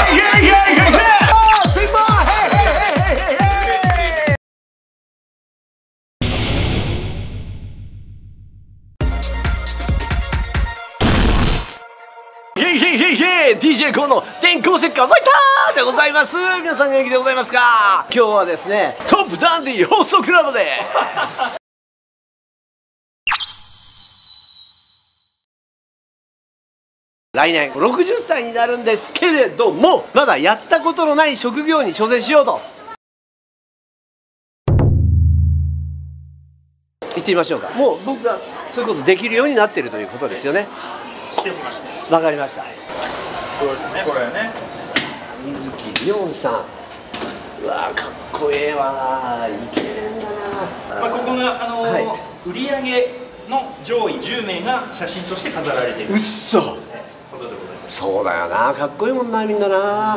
DJ コーの電光石火マイターでございます。皆さん元気でございますか。今日はですね、トップダンディ放送クラブで来年60歳になるんですけれども、まだやったことのない職業に挑戦しようと言ってみましょうか。もう僕がそういうことできるようになっているということですよね。 してみました。 わかりました。 そうですね、これね。 水木りょんさん、うわーかっこええわー、イケメンだな。 ここが売り上げの上位10名が写真として飾られている。 うっそ。 ことでございます。 そうだよな、かっこいいもんな、みんなな。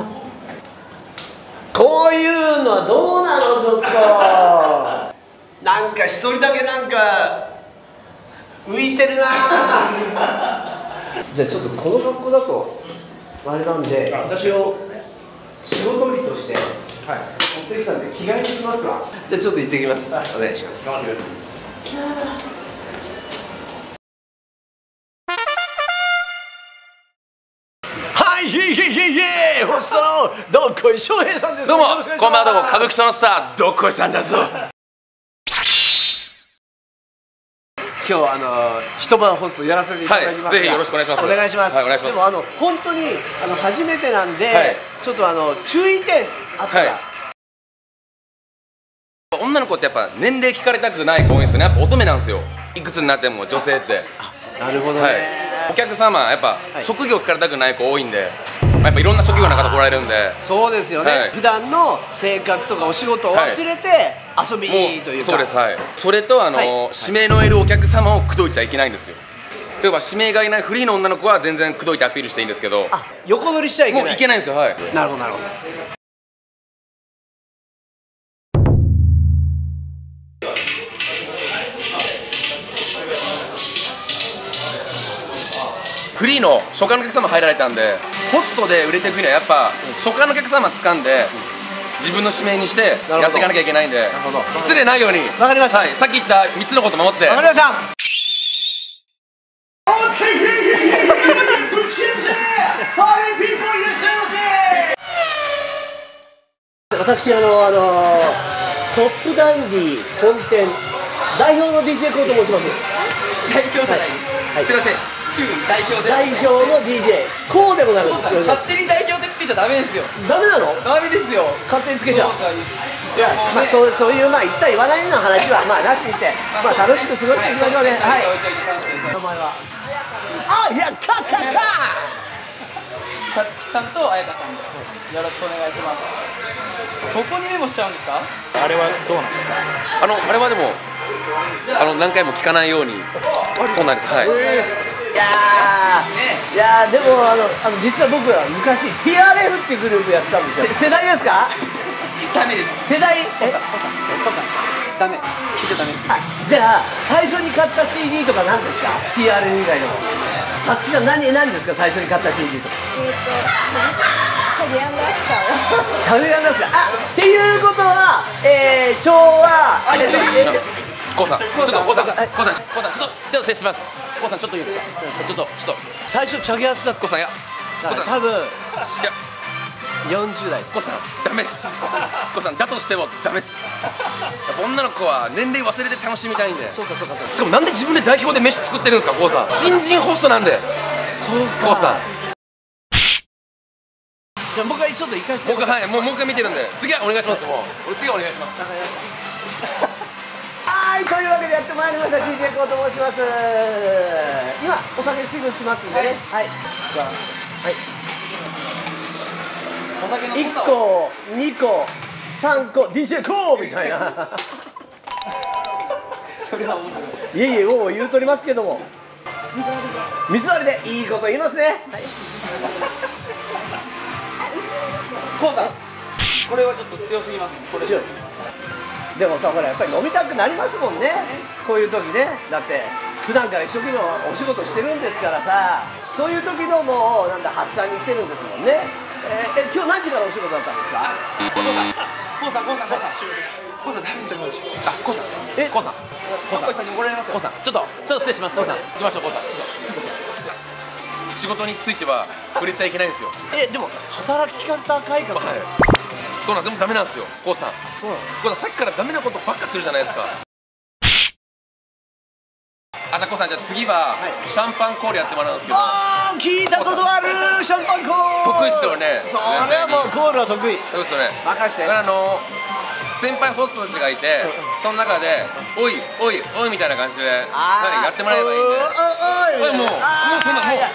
こういうのはどうなの、ちょっと。なんか一人だけなんか浮いてるな。じゃあちょっとこの格好だとあれなんで、私を仕事着として持ってきたんで着替えてきますわ。じゃあちょっと行ってきます。お願いします。 頑張ってください。 はい、ホストのどっこい翔平さんです。 どうも、こんばんは。どうも、歌舞伎町のスターどっこいさんだぞ。 今日一晩ホストやらせていただきます。 ぜひよろしくお願いします。 お願いします。 はい、お願いします。 でも本当に初めてなんで、ちょっと注意点あったら。 女の子ってやっぱ年齢聞かれたくない子多いんですよね。やっぱ乙女なんですよ。いくつになっても女性って。 なるほどね。 お客様やっぱ職業聞かれたくない子多いんで。やっぱいろんな職業の方来られるんで。 そうですよね。普段の生活とかお仕事を忘れて遊びというか。 そうです。はい。それと指名のいるお客様を口説いちゃいけないんですよ。例えば指名がいないフリーの女の子は全然口説いてアピールしていいんですけど。 横取りしちゃいけない。 もういけないんですよ。はい。 なるほどなるほど。 フリーの初回のお客様入られたんで、ホストで売れていくにはやっぱ初回のお客様掴んで自分の指名にしてやっていかなきゃいけないんで、失礼ないように。 わかりました。 さっき言った3つのこと守って。 わかりました。私トップダンディ本店代表の DJ コーと申します。 代表じゃないです。すいません。代表で。 代表の DJ コーでございます。 勝手に代表でつけちゃダメですよ。 ダメなの？ ダメですよ。 勝手につけちゃう。いや、まあそういう言った言わないような話はまあなしにして、まあ楽しく過ごしていきましょうね。はい。名前は。いやさつきさんとあやかさんです。よろしくお願いします。そこにメモしちゃうんですか？ あれはどうなんですか？ あれはでも何回も聞かないように。そうなんです。はい。 いやでも実は僕は昔 TRF っていうグループやってたんですよ。世代ですか？ ダメです。 世代？ ダメ。聞いちゃダメです。 じゃあ最初に買った CD とか何ですか？ TRF 以外の。さつきさん何ですか？最初に買った CD とか。 チャゲアンダースカー。 チャゲアンダースカー。っていうことは昭和。 コウさん、ちょっと失礼します。コウさんちょっといいですか？ちょっと最初チャゲアスだった。 コウさん多分40代です。 コウさんダメです。コウさんだとしてもダメです。女の子は年齢忘れて楽しみたいんで。 そうか。 しかもなんで自分で代表で飯作ってるんですか、コウさん。新人ホストなんで。 そうか。 コウさん。 じゃあもう一回ちょっと行かせて。 もう一回見てるんで、次はお願いします。次はお願いします。 はい、というわけでやってまいりました DJ コーと申します。今お酒すぐ来ますんでね。はい。1個2個3個 DJ コーみたいな。 それは面白い。 いえもう言うとりますけども。水割りでいいこと言いますね。 コウさん、これはちょっと強すぎます。 強い。でもさ、ほらやっぱり飲みたくなりますもんね。こういう時ね。だって普段から一生懸命お仕事してるんですからさ、そういう時のもう発散に来てるんですもんね。 今日何時からお仕事だったんですか？ コウさんダメですよ。あ、コウさんちょっと失礼します。コウさん行きましょう。コウさんちょっと仕事については触れちゃいけないんですよ。 でも働き方改革、 はい、そうなんでもダメなんですよ。コウさんそうなの？ コウさんさっきからダメなことばっかするじゃないですか。じゃあコウさん、じゃあ次はシャンパンコールやってもらうんですけど。 聞いたことあるシャンパンコール。 得意っすよね。 それはもうコールは得意。 そうですよね。 任して。 先輩ホストたちがいて、その中でおいみたいな感じでやってもらえばいいんで。もうそんなもう。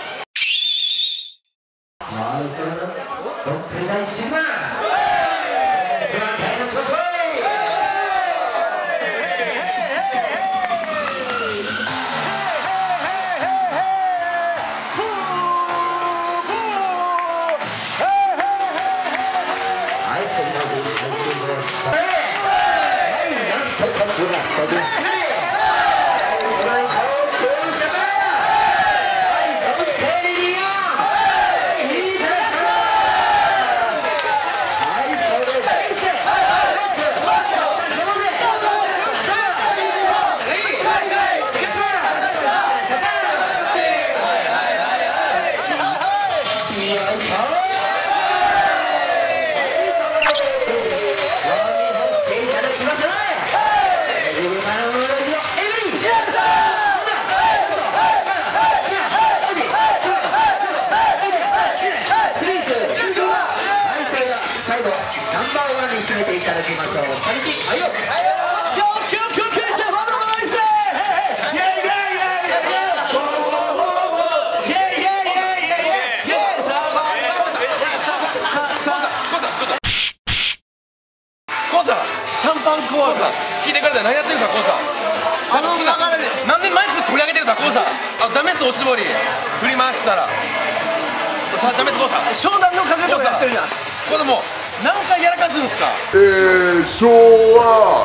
シャンパンコール聞いてください。何やってるんですか、コウさん。なんでマイク取り上げてるんですか、コウさん。ダメっす、おしぼり振り回したらダメっす、コウさん。 湘南の風とかやってるじゃん。 これもう何回やらかすんですか。 昭和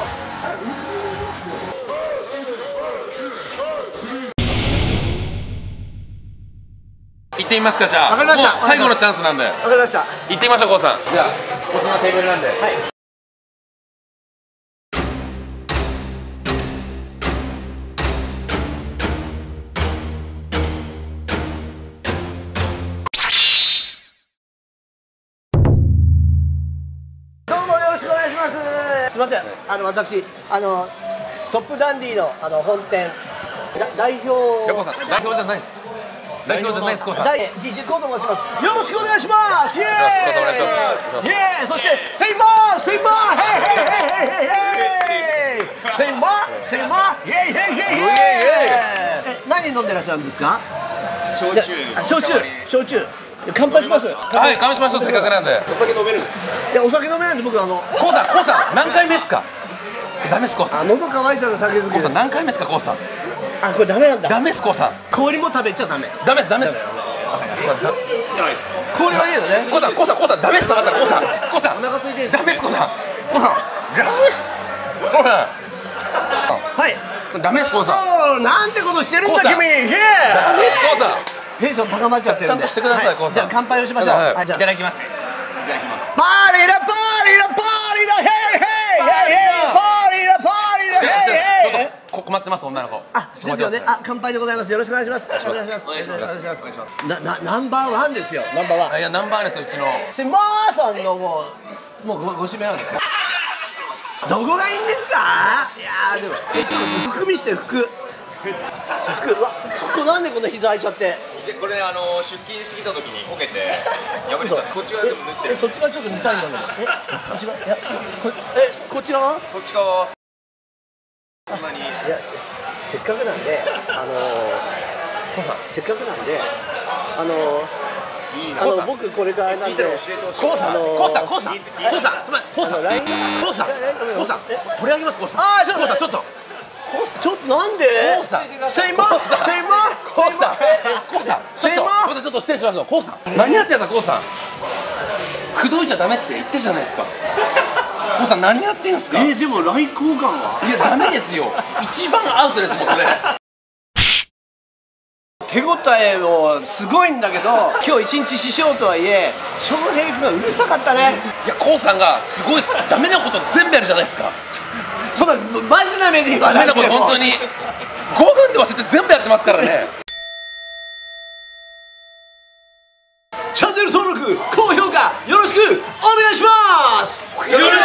行ってみますか。じゃあわかりました。 最後のチャンスなんでわかりました。 行ってみましょう、コウさん。じゃあこっちのテーブルなんで。 すみません、私トップダンディの本店代表。 コウさん、代表じゃないです。代表じゃないです、コウさん。 DJ コウと申します。よろしくお願いします。イエーイ。 お願いします。 イエーイ。そしてセイマーヘイセイマーイエーイイエーイイエーイ。何飲んでらっしゃるんですか？焼酎。乾杯します。 はい、乾杯しましょう。せっかくなんで。 お酒飲めるんですか？いや、お酒飲めないんで僕コウさん何回目ですか？ダメっす、コウさん。 喉乾いちゃう酒好き。 コウさん何回目ですか、コウさん。 これダメなんだ。 ダメっす、コウさん。 氷も食べちゃダメ。 ダメっす。 氷はいいよね。 コウさんダメっす。コウさんお腹空いてダメっす。コウさんはいダメっす、コウさん。なんてことしてるんだ君。ダメっす、コウさん。テンション高まっちゃってるんで。ちゃんとしてください、コウさん。じゃあ乾杯をしましょう。 いただきます。 パーリーだヘイちょっと困ってます、女の子。 ですよね。乾杯でございます。よろしくお願いします。お願いします。ナンバーワンですよ。ナンバーワン。 いや、ナンバーワンですよ、うちの。 マーさんのもうご指名なんですか？どこがいいんですか？いやでも服見して服なんでこんな膝開いちゃって。 これ出勤してきた時にこけて破れちゃった。こっち側でも塗ってる。 そっち側ちょっと見たいんだけど。こっち側そんなに。いや、せっかくなんでコウさん、せっかくなんで僕これからなんでコウさん取り上げます。コウさんちょっとなんで？セイマーコウさんちょっと失礼しましょう。コウさん何やってんすか？コウさん口説いちゃダメって言ってじゃないですか。コウさん何やってんすか？ でも LINE 交換は？ いやダメですよ。一番アウトですもんそれ。 手応えもすごいんだけど、今日一日師匠とはいえ翔平君がうるさかったね。 いや、コウさんがすごいダメなこと全部やるじゃないですか。 そんなマジな目で言わダメなこなくてもと本当に5分で忘れて全部やってますからね。 チャンネル登録高評価よろしくお願いします。 よろしく